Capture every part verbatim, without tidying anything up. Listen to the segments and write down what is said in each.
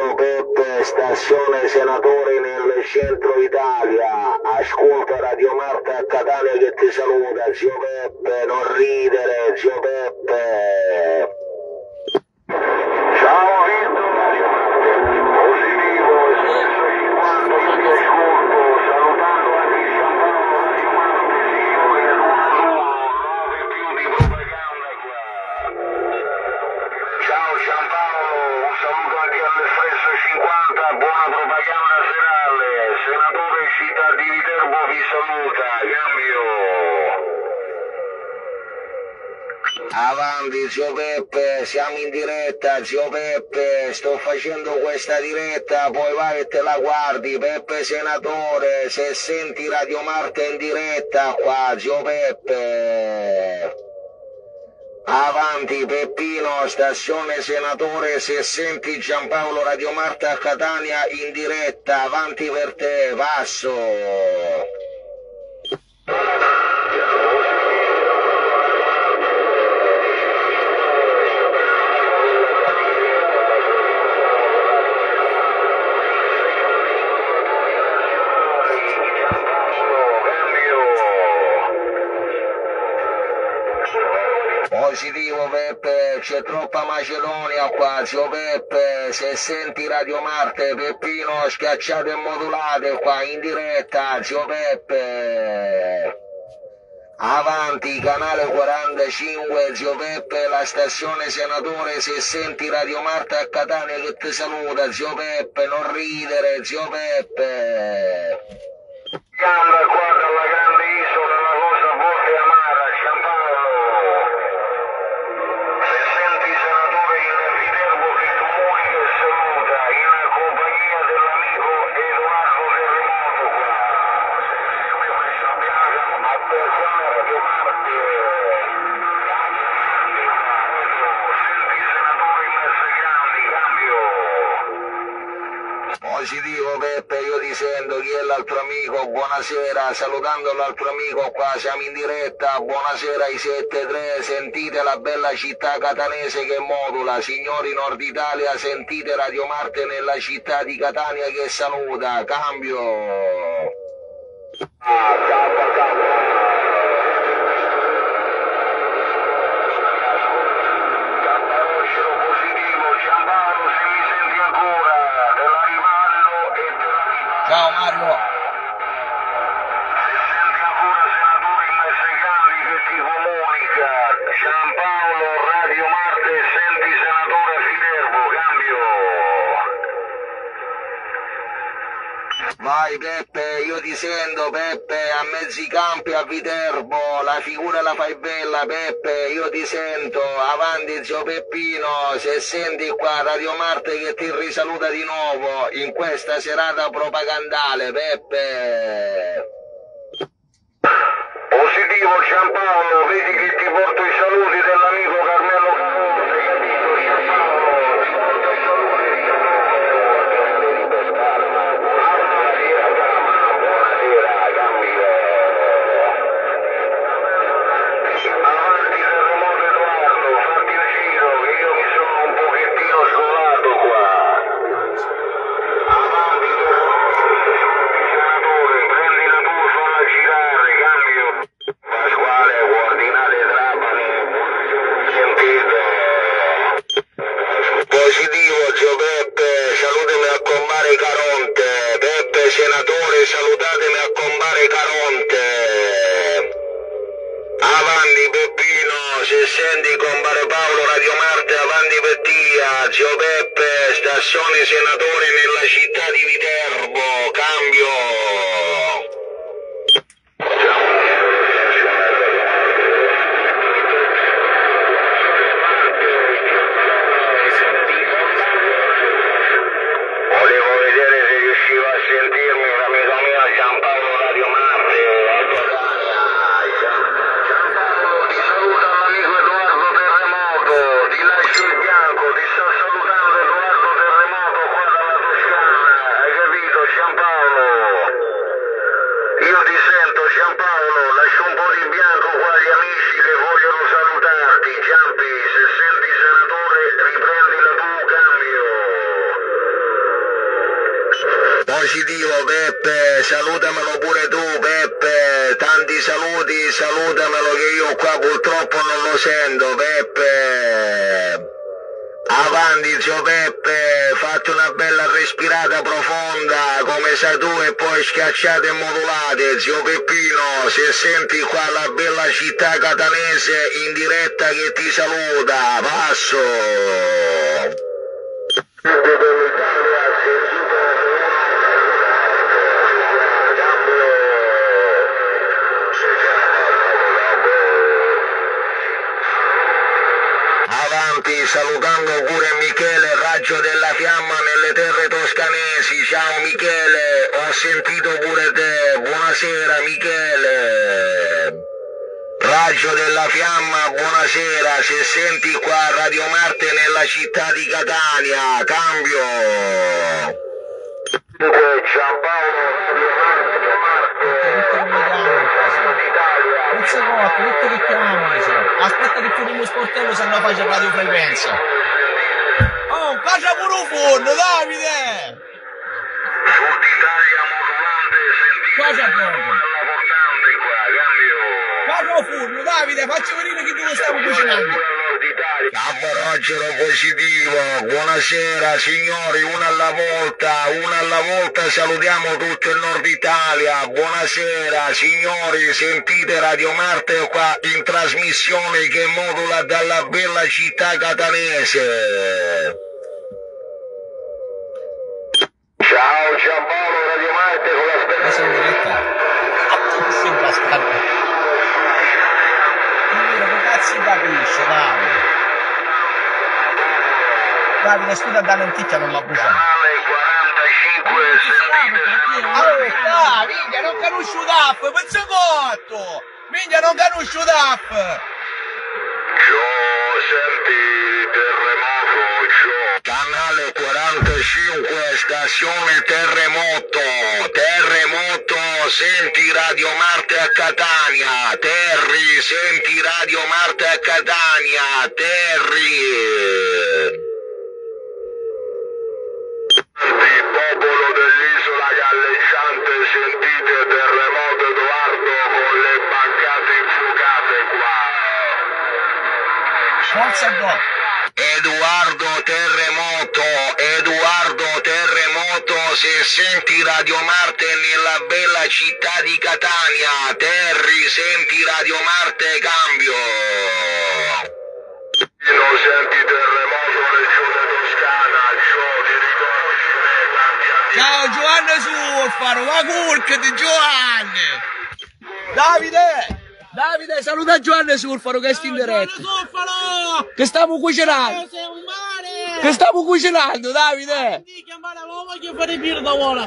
zio Peppe, stazione Senatore nel centro Italia. Ascolta Radio Marta a Catania che ti saluta, zio Peppe, non ridere, zio Peppe. Ciao Vito, positivo, espresso cinquanta in mio ascolto, salutando anche Giampaolo Martesino che non nuove più di propaganda qua. Ciao Giampaolo, un saluto anche all'Espresso cinquanta, buona propaganda serale, senatore città di Viterbo vi saluta, cambio. Avanti zio Peppe, siamo in diretta, zio Peppe, sto facendo questa diretta, poi vai e te la guardi, Peppe senatore, se senti Radio Marta in diretta qua, zio Peppe. Avanti Peppino, stazione senatore, se senti Giampaolo Radio Marta a Catania in diretta, avanti per te, passo. Positivo Peppe, c'è troppa Macedonia qua, zio Peppe, se senti Radio Marte, Peppino schiacciate e modulate qua in diretta, zio Peppe. Avanti, canale quarantacinque, zio Peppe, la stazione senatore, se senti Radio Marta a Catania che ti saluta, zio Peppe, non ridere, zio Peppe. Chiama qua dalla grande isola, la cosa a volte amara, Giampaolo. Se senti senatore in Viterbo che comunica e saluta, in compagnia dell'amico Edoardo Terremoto qua. Attenzione Radio Marte. Senti senatore in mezzo ai grandi, cambio. Positivo Peppe, io ti sento, chi è l'altro amico? Buonasera, salutando l'altro amico qua, siamo in diretta, buonasera ai sette tre, sentite la bella città catanese che modula, signori Nord Italia, sentite Radio Marte nella città di Catania che saluta, cambio. Ah, cambio, cambio. Ciao Mario. Se senti ancora senatore in mezzo ai grandi che ti comunica, Giampaolo Radio Marte, senti senatore a Viterbo, cambio. Vai Peppe, io ti sento Peppe, a mezzi campi a Viterbo, la figura la fai bella Peppe, io ti sento, avanti zio Peppino, se senti qua Radio Marte che ti risaluta di nuovo in questa serata propagandale Peppe. Positivo Giampaolo, vedi che ti porto i saluti dell'amico Carmelo Caruso, hai capito Giampaolo? Ti porto i saluti di avanti Terremoto Edoardo, fatti un giro che io mi sono un pochettino scolato qua. Avanti Terremoto, senatore, prendi la tua, falla girare, cambio. Pasquale, ordinate Trapani, sentite. Positivo zio Peppe, salutami a compare Caronte, Peppe senatore, salutatemi a compare Caronte. Avanti Peppino, se senti compare Paolo Radio Marte, avanti Pettia, zio Peppe, stazione senatore nella città di Viterbo, cambio. Volevo vedere se riusciva a sentirmi l'amico mio Giampaolo Radio Marte, ecco Giampaolo, ti saluta l'amico Edoardo Terremoto, ti lascio il bianco, ti sta salutando Edoardo Terremoto qua dalla Toscana, hai capito Giampaolo? positivo, Peppe, salutamelo pure tu, Peppe, tanti saluti, salutamelo che io qua purtroppo non lo sento, Peppe. Avanti zio Peppe, fate una bella respirata profonda come sai tu e poi schiacciate e modulate. Zio Peppino, se senti qua la bella città catanese in diretta che ti saluta, passo. Avanti, salutando pure Michele, raggio della fiamma nelle terre toscanesi. Ciao Michele, ho sentito pure te. Buonasera Michele. Raggio della fiamma, buonasera. Se senti qua Radio Marte nella città di Catania, cambio. Giampaolo, Radio Un secondo, tutto che chiamano, aspetta che chiudiamo lo sportello se no faccio radiofrequenza. Oh, faccia pure un forno, Davide! Sud Italia modulante, sentite Cosa proprio? portante qua, cambio. Faccia un forno, Davide, facci vedere che tu lo stiamo cucinando. Caporocero positivo, buonasera signori, una alla volta, una alla volta salutiamo tutto il nord Italia, buonasera signori, sentite Radio Marte qua in trasmissione che modula dalla bella città catanese. Ciao Giampaolo, Radio Marte con la Ma sei in diretta? Sembra scarpa. Che cazzo capisce, Davide? Davide, scusa da lenticchia non l'ha bruciato. quarantacinque, sentite. Oh, ah, minchia, non conosco d'app, pezzo cotto! Minchia, non conosco d'app! Gio, senti, terremoto, Gio. Canale quarantacinque, stazione terremoto. Terremoto, senti Radio Marte a Catania. Terri, senti Radio Marte a Catania. Terri. Popolo dell'isola galleggiante, sentite terremoto Edoardo con le bancate infuocate qua. Forza go! Edoardo Terremoto, Edoardo Terremoto, se senti Radio Marte nella bella città di Catania, Terri, senti Radio Marte, cambio. Non senti terremoto regione Toscana, Gio, ti ricordi Ciao Giovanni Surfaro, la curca di Giovanni! Davide! Davide, saluta Giovanni Surfaro che sta in diretta! Surfaro! Che stiamo cucinando! Sei un mare! Che stiamo cucinando, Davide! Lenticchia, mare, ma voglio fare birra da ora!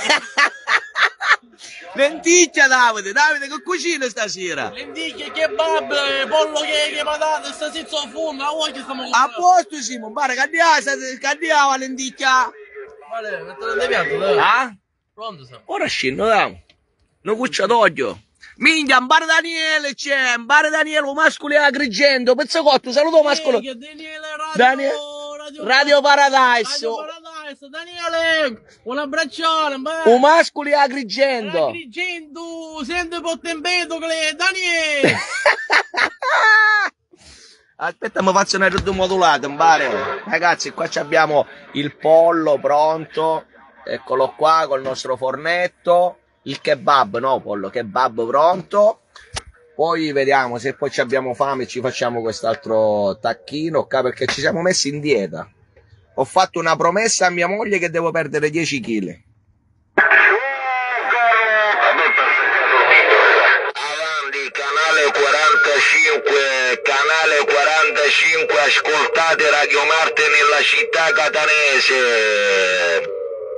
Lenticchia, Davide! Davide, che cucina stasera? Lenticchia, kebab, pollo che, che patate, sta senza fondo, la voglio stiamo A posto, Simon, guarda, che andiamo, che andiamo a lenticchia! Vale, mettere nel piatto, dai! Ah? Pronto siamo? Ora scendo, dai! Non cuccia d'oglio! Minchia, un bar Daniele c'è, un bar Daniele, un mascolo Agrigento, pezzocotto, saluto mascolo. Daniele, radio, Daniele, radio, Radio Paradise. Radio Paradise, Daniele, un abbraccione, beh. Un mascolo Agrigento. Agrigento, sento pottempeto, Daniele. Aspetta, mi faccio una roba modulata, un bar. Ragazzi, qua abbiamo il pollo pronto, eccolo qua, col nostro fornetto. Il kebab, no pollo, kebab pronto. Poi vediamo se poi ci abbiamo fame e ci facciamo quest'altro tacchino qua perché ci siamo messi in dieta. Ho fatto una promessa a mia moglie che devo perdere dieci chili. Avanti, canale quarantacinque, canale quarantacinque, ascoltate Radio Marte nella città catanese.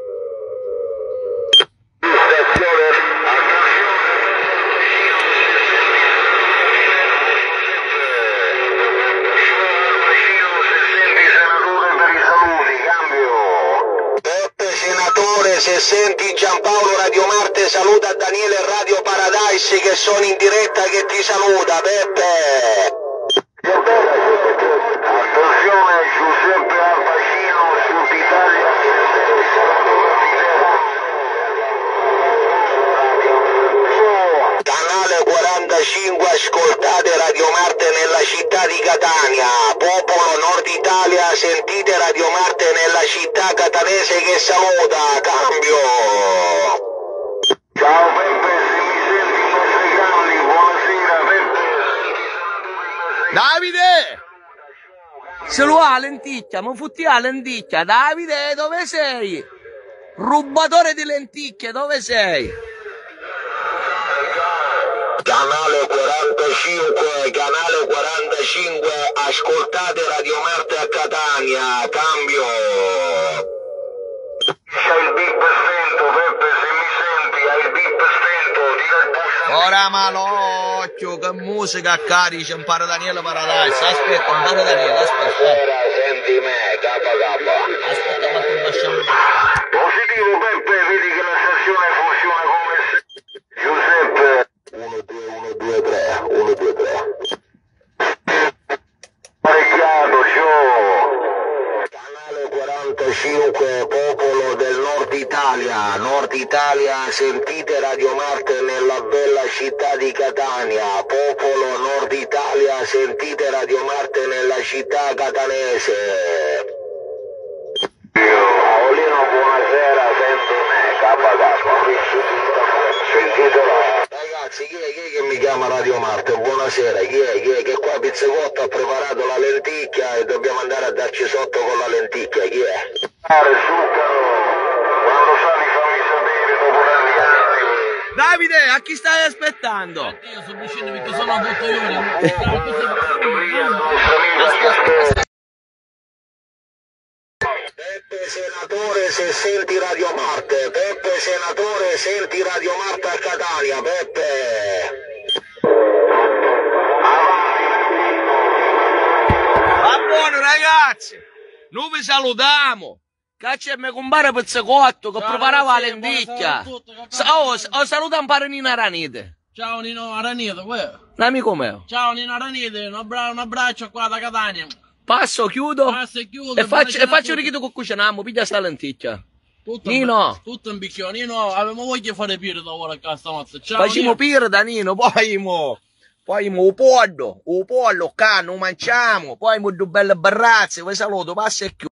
Se senti Giampaolo Radio Marte saluta Daniele Radio Paradise che sono in diretta che ti saluta Peppe. Attenzione Giuseppe Albacino Sud Italia. quarantacinque, ascoltate Radio Marte nella città di Catania. Popolo Nord Italia, sentite Radio Marte nella città catanese che saluta. Cambio. Ciao Peppe, se mi senti i nostri grandi, buonasera Peppe. Davide! Se lo ha lenticchia, mi futti la lenticchia. Davide, dove sei? Rubatore di lenticchie, dove sei? Canale quarantacinque, canale quarantacinque, ascoltate Radio Marte a Catania, cambio. C'hai il bip spento, Peppe, se mi senti, hai il bip spento, tira il pulsante. Ora malocchio, che musica carica, impara Daniele Paradise. Aspetta, impara Daniele, aspetta. Ora senti me, kappa kappa. Aspetta, ma ti lasciamo. Positivo Peppe, vedi che la stazione funziona come se... Giuseppe. uno due uno due tre, uno due tre. Parecchiato, Gio. Canale quarantacinque, popolo del Nord Italia. Nord Italia, sentite Radio Marte nella bella città di Catania. Popolo Nord Italia, sentite Radio Marte nella città catanese. Paolino, buonasera, senti me, kappa kappa. Sentitelo. Ragazzi, chi è, chi è che mi chiama Radio Marte? Buonasera, chi è? Chi è? Che qua Pizzacotto ha preparato la lenticchia e dobbiamo andare a darci sotto con la lenticchia, chi è? Zucchero, quando sali fammi sapere dopo l'anno. Davide, a chi stai aspettando? Io sto vicino perché sono tutto io. Peppe Senatore, se senti Radio Marte, Peppe Senatore, senti Radio Marte a Catania, Peppe. Va buono ragazzi, noi vi salutiamo. Caccia e me compare Pizzacotto che Ciao, preparava la ragazzi, lenticchia. buonasera a tutti, che Sa- Oh, cazzo- oh, saluta un pare Nina Ranite. Ciao Nino Aranito, quello. Un amico mio. Ciao Nino Aranito, un, abbra- un abbraccio qua da Catania. Passo, chiudo Passa e chiudo. e faccio, e buonasera a faccio tutti. un richido che cuciniamo, piglia sta lenticchia. Tutto Nino. un, tutto un bicchione. Nino, avevamo voglia di fare pire da ora a stanotte. Ciao Facciamo Nino. pire da Nino, poi mo, poi mo, o pollo, o pollo, canno, mangiamo, poi mo due belle barrazze, vi saluto, passa e chiudo.